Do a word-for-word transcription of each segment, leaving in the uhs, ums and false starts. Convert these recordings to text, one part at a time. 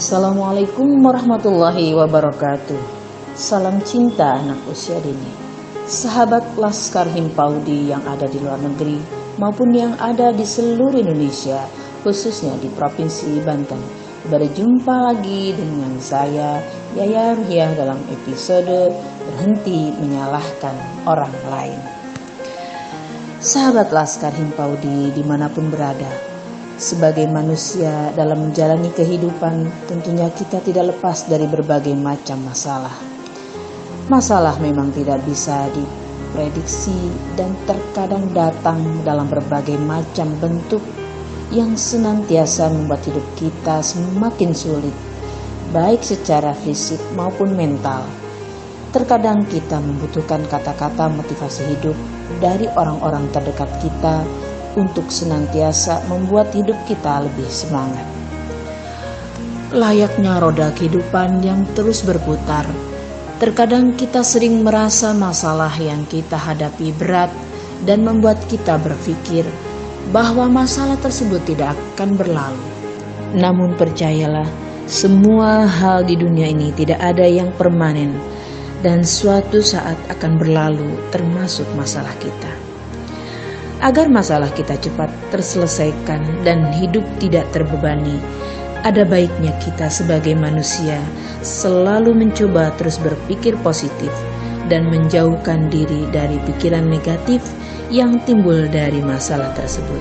Assalamualaikum warahmatullahi wabarakatuh. Salam cinta anak usia dini. Sahabat Laskar Himpaudi yang ada di luar negeri maupun yang ada di seluruh Indonesia, khususnya di Provinsi Banten. Berjumpa lagi dengan saya, Yaya Ruhiah, dalam episode Berhenti Menyalahkan Orang Lain. Sahabat Laskar Himpaudi dimanapun berada, sebagai manusia dalam menjalani kehidupan, tentunya kita tidak lepas dari berbagai macam masalah. Masalah memang tidak bisa diprediksi dan terkadang datang dalam berbagai macam bentuk yang senantiasa membuat hidup kita semakin sulit, baik secara fisik maupun mental. Terkadang kita membutuhkan kata-kata motivasi hidup dari orang-orang terdekat kita untuk senantiasa membuat hidup kita lebih semangat. Layaknya roda kehidupan yang terus berputar, terkadang kita sering merasa masalah yang kita hadapi berat dan membuat kita berpikir bahwa masalah tersebut tidak akan berlalu. Namun percayalah, semua hal di dunia ini tidak ada yang permanen dan suatu saat akan berlalu, termasuk masalah kita. Agar masalah kita cepat terselesaikan dan hidup tidak terbebani, ada baiknya kita sebagai manusia selalu mencoba terus berpikir positif dan menjauhkan diri dari pikiran negatif yang timbul dari masalah tersebut.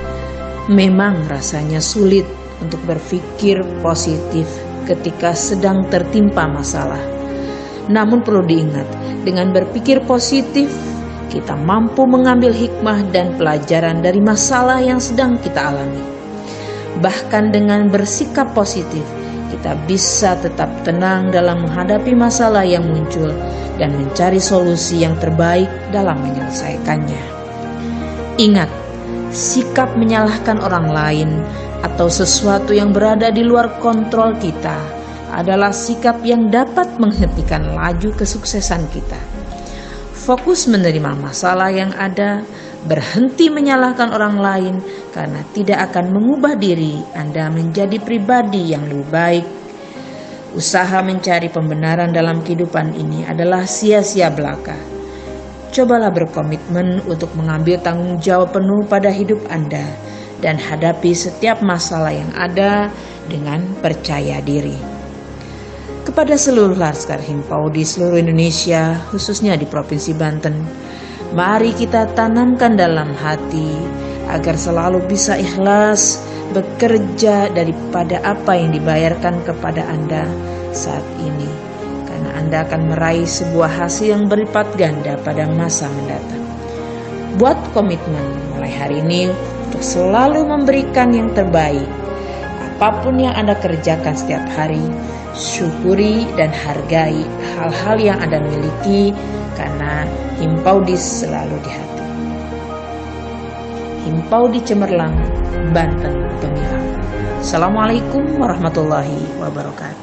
Memang rasanya sulit untuk berpikir positif ketika sedang tertimpa masalah. Namun perlu diingat, dengan berpikir positif kita mampu mengambil hikmah dan pelajaran dari masalah yang sedang kita alami. Bahkan dengan bersikap positif, kita bisa tetap tenang dalam menghadapi masalah yang muncul dan mencari solusi yang terbaik dalam menyelesaikannya. Ingat, sikap menyalahkan orang lain atau sesuatu yang berada di luar kontrol kita adalah sikap yang dapat menghentikan laju kesuksesan kita. Fokus menerima masalah yang ada, berhenti menyalahkan orang lain karena tidak akan mengubah diri Anda menjadi pribadi yang lebih baik. Usaha mencari pembenaran dalam kehidupan ini adalah sia-sia belaka. Cobalah berkomitmen untuk mengambil tanggung jawab penuh pada hidup Anda dan hadapi setiap masalah yang ada dengan percaya diri. Kepada seluruh Laskar Himpaudi di seluruh Indonesia, khususnya di Provinsi Banten, mari kita tanamkan dalam hati agar selalu bisa ikhlas bekerja daripada apa yang dibayarkan kepada Anda saat ini, karena Anda akan meraih sebuah hasil yang berlipat ganda pada masa mendatang. Buat komitmen mulai hari ini untuk selalu memberikan yang terbaik. Apapun yang Anda kerjakan setiap hari, syukuri dan hargai hal-hal yang Anda miliki, karena Himpaudi selalu di hati. Himpaudi Cemerlang, Banten Gemilang. Assalamualaikum warahmatullahi wabarakatuh.